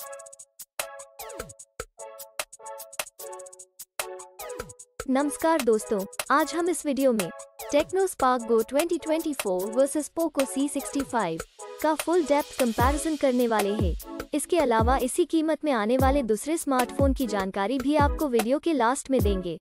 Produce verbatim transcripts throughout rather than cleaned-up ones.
नमस्कार दोस्तों, आज हम इस वीडियो में Tecno Spark Go twenty twenty four versus Poco C sixty five का फुल डेप्थ कंपैरिजन करने वाले हैं। इसके अलावा इसी कीमत में आने वाले दूसरे स्मार्टफोन की जानकारी भी आपको वीडियो के लास्ट में देंगे।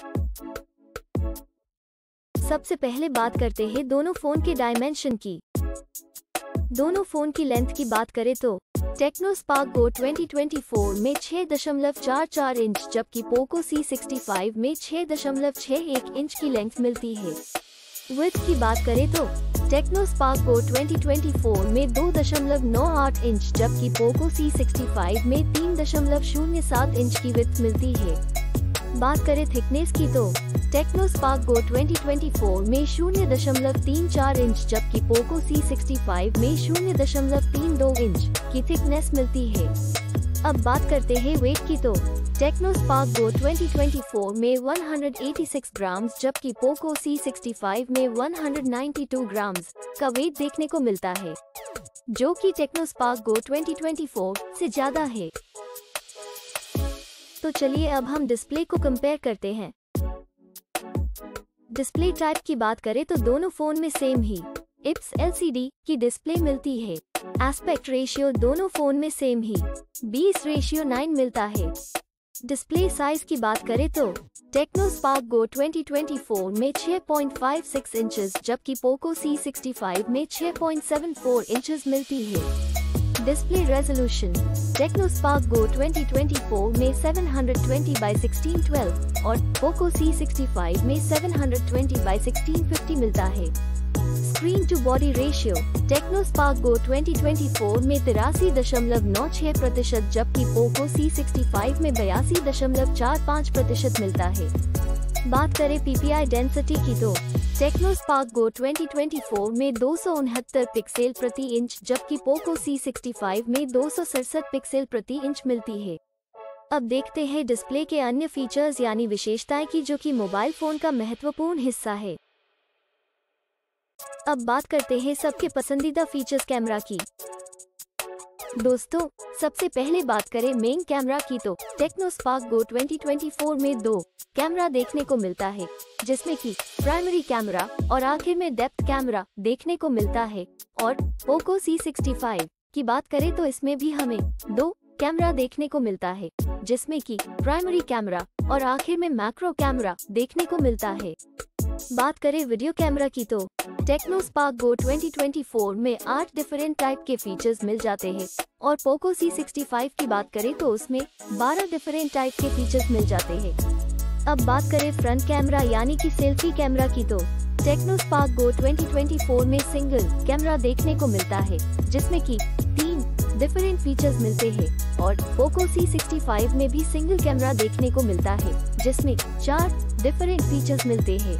सबसे पहले बात करते हैं दोनों फोन के डायमेंशन की। दोनों फोन की लेंथ की बात करें तो Tecno Spark Go twenty twenty four में छह दशमलव चार चार इंच जबकि पोको सी सिक्सटी फाइव में छह दशमलव छह एक इंच की लेंथ मिलती है। विड्थ की बात करें तो Tecno Spark Go twenty twenty four में दो दशमलव नौ आठ इंच जबकि पोको सी सिक्सटी फाइव में तीन दशमलव शून्य सात इंच की विड्थ मिलती है। बात करें थिकनेस की तो Tecno Spark Go twenty twenty four में शून्य दशमलव तीन चार इंच जबकि पोको सी सिक्सटी फाइव में शून्य दशमलव तीन दो इंच की थिकनेस मिलती है। अब बात करते हैं वेट की तो Tecno Spark Go twenty twenty four में एक सौ छियासी ग्राम जबकि पोको सी सिक्सटी फाइव में एक सौ बानवे ग्राम का वेट देखने को मिलता है, जो कि Tecno Spark Go twenty twenty four से ज्यादा है। तो चलिए अब हम डिस्प्ले को कंपेयर करते हैं। डिस्प्ले टाइप की बात करें तो दोनों फोन में सेम ही I P S L C D की डिस्प्ले मिलती है। एस्पेक्ट रेशियो दोनों फोन में सेम ही बीस रेशियो नाइन मिलता है। डिस्प्ले साइज की बात करें तो Tecno Spark Go twenty twenty four में छह पॉइंट पाँच छह इंचेस जबकि पोको सी सिक्सटी फाइव में छह पॉइंट सात चार इंचेस मिलती है। Display resolution Tecno Spark Go twenty twenty four में seven twenty by sixteen twelve और पोको सी सिक्सटी फाइव में seven twenty by sixteen fifty मिलता है। Screen to body ratio Tecno Spark Go twenty twenty four में तिरासी दशमलव नौ छह प्रतिशत जबकि पोको सी सिक्सटी फाइव में बयासी दशमलव चार पाँच प्रतिशत मिलता है। बात करें पीपीआई डेंसिटी की तो Tecno Spark Go twenty twenty four में दो सौ उनहत्तर पिक्सल प्रति इंच जबकि पोको सी सिक्सटी फाइव में दो सौ सड़सठ पिक्सल प्रति इंच मिलती है। अब देखते हैं डिस्प्ले के अन्य फीचर्स यानी विशेषताएं की, जो कि मोबाइल फोन का महत्वपूर्ण हिस्सा है। अब बात करते हैं सबके पसंदीदा फीचर्स कैमरा की। दोस्तों, सबसे पहले बात करें मेन कैमरा की तो Tecno Spark Go twenty twenty four में दो कैमरा देखने को मिलता है, जिसमें कि प्राइमरी कैमरा और आखिर में डेप्थ कैमरा देखने को मिलता है। और पोको सी सिक्सटी फाइव की बात करें तो इसमें भी हमें दो कैमरा देखने को मिलता है, जिसमें कि प्राइमरी कैमरा और आखिर में मैक्रो कैमरा देखने को मिलता है। बात करें वीडियो कैमरा की तो Tecno Spark Go twenty twenty four में आठ डिफरेंट टाइप के फीचर्स मिल जाते हैं और पोको सी सिक्सटी फाइव की बात करें तो उसमें बारह डिफरेंट टाइप के फीचर्स मिल जाते हैं। अब बात करें फ्रंट कैमरा यानी कि सेल्फी कैमरा की तो Tecno Spark Go twenty twenty four में सिंगल कैमरा देखने को मिलता है, जिसमें कि तीन डिफरेंट फीचर्स मिलते हैं और पोको सी सिक्सटी फाइव में भी सिंगल कैमरा देखने को मिलता है, जिसमें चार डिफरेंट फीचर्स मिलते हैं।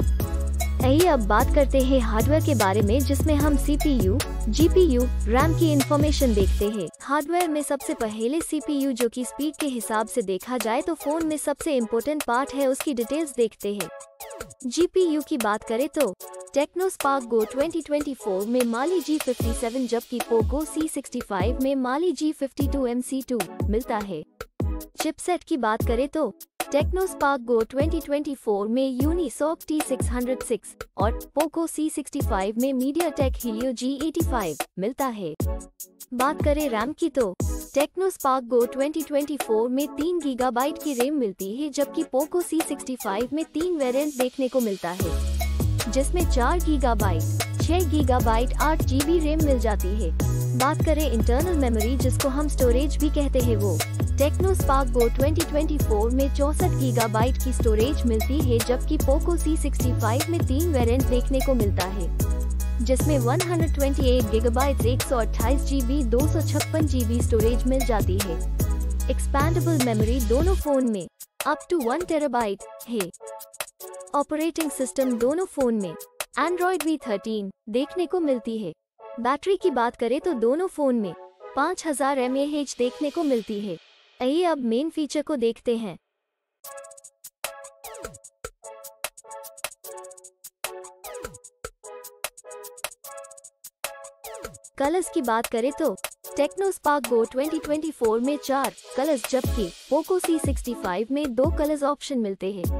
आइए अब बात करते हैं हार्डवेयर के बारे में, जिसमें हम सीपीयू, जीपीयू, रैम की इंफॉर्मेशन देखते हैं। हार्डवेयर में सबसे पहले सीपीयू, जो कि स्पीड के हिसाब से देखा जाए तो फोन में सबसे इम्पोर्टेंट पार्ट है, उसकी डिटेल्स देखते हैं। जीपीयू की बात करें तो Tecno Spark Go twenty twenty four में माली जी फिफ्टी सेवन जबकि पोको सी सिक्सटी फाइव में Mali G fifty two M C two मिलता है। चिपसेट की बात करें तो Tecno Spark Go twenty twenty four में Unisoc T six hundred six और पोको सी सिक्सटी फाइव में MediaTek Helio G eighty five मिलता है। बात करें रैम की तो Tecno Spark Go twenty twenty four में तीन गीगाबाइट की रैम मिलती है जबकि पोको सी सिक्सटी फाइव में तीन वेरिएंट देखने को मिलता है, जिसमें चार गीगाबाइट, छह गीगाबाइट, आठ जीबी रैम मिल जाती है। बात करें इंटरनल मेमोरी, जिसको हम स्टोरेज भी कहते हैं, वो Tecno Spark Go twenty twenty four में चौसठ गीगाबाइट की स्टोरेज मिलती है जबकि पोको सी सिक्सटी फाइव में तीन वेरिएंट देखने को मिलता है, जिसमें एक सौ अट्ठाईस गीगाबाइट, एक सौ अट्ठाईस जीबी, दो सौ छप्पन जीबी स्टोरेज मिल जाती है। एक्सपैंडेबल मेमोरी दोनों फोन में अप टू वन टेराबाइट है। ऑपरेटिंग सिस्टम दोनों फोन में एंड्रॉइड वी थर्टीन देखने को मिलती है। बैटरी की बात करें तो दोनों फोन में पाँच हज़ार एम ए एच देखने को मिलती है। आइए अब मेन फीचर को देखते हैं। कलर्स की बात करें तो Tecno Spark Go twenty twenty four में चार कलर्स जबकि पोको सी सिक्सटी फाइव में दो कलर्स ऑप्शन मिलते हैं।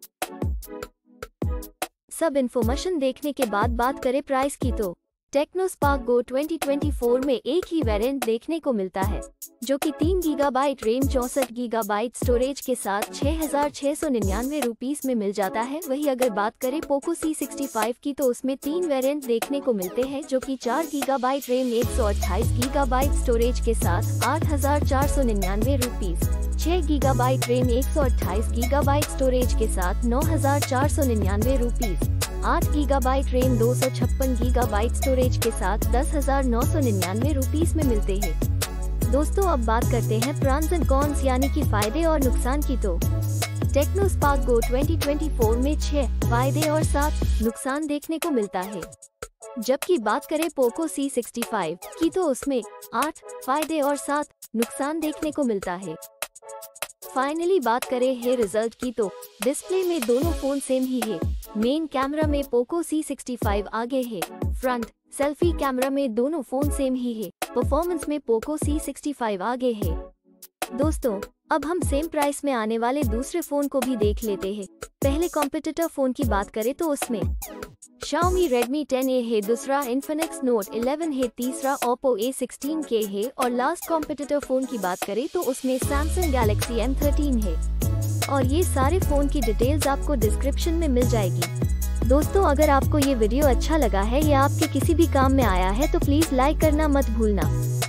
सब इन्फॉर्मेशन देखने के बाद बात करें प्राइस की तो Tecno Spark Go twenty twenty four में एक ही वेरिएंट देखने को मिलता है जो कि तीन गीगाबाइट रैम चौसठ गीगाबाइट स्टोरेज के साथ छह हजार छह सौ निन्यानवे रुपीस में मिल जाता है। वही अगर बात करें पोको सी सिक्सटी फाइव की तो उसमें तीन वेरिएंट देखने को मिलते हैं जो कि चार गीगाबाइट रैम एक सौ अट्ठाईस गीगाबाइट स्टोरेज के साथ आठ हजार चार सौ निन्यानवे रुपीस, छह गीगाबाइट रैम एक सौ अट्ठाईस गीगाबाइट स्टोरेज के साथ नौ हजार चार सौ निन्यानवे रुपीस, आठ गीगाबाइट रैम दो सौ छप्पन गीगाबाइट स्टोरेज के साथ दस हजार नौ सौ निन्यानवे रुपीस में मिलते हैं। दोस्तों अब बात करते हैं प्रॉन्स एंड कॉन्स यानी कि फायदे और नुकसान की तो Tecno Spark Go twenty twenty four में छह फायदे और सात नुकसान देखने को मिलता है, जबकि बात करें पोको सी सिक्सटी फाइव की तो उसमें आठ फायदे और सात नुकसान देखने को मिलता है। फाइनली बात करें है रिजल्ट की तो डिस्प्ले में दोनों फोन सेम ही है। मेन कैमरा में पोको सी सिक्सटी फाइव आगे है, फ्रंट सेल्फी कैमरा में दोनों फोन सेम ही है। परफॉर्मेंस में पोको सी सिक्सटी फाइव आगे है। दोस्तों अब हम सेम प्राइस में आने वाले दूसरे फोन को भी देख लेते हैं। पहले कॉम्पिटिटर फोन की बात करें तो उसमें Xiaomi Redmi टेन ए है, दूसरा Infinix Note इलेवन है, तीसरा Oppo ए सिक्सटीन के है और लास्ट कॉम्पिटिटर फोन की बात करें तो उसमें Samsung Galaxy एम थर्टीन है। और ये सारे फोन की डिटेल्स आपको डिस्क्रिप्शन में मिल जाएगी। दोस्तों अगर आपको ये वीडियो अच्छा लगा है या आपके किसी भी काम में आया है तो प्लीज लाइक करना मत भूलना।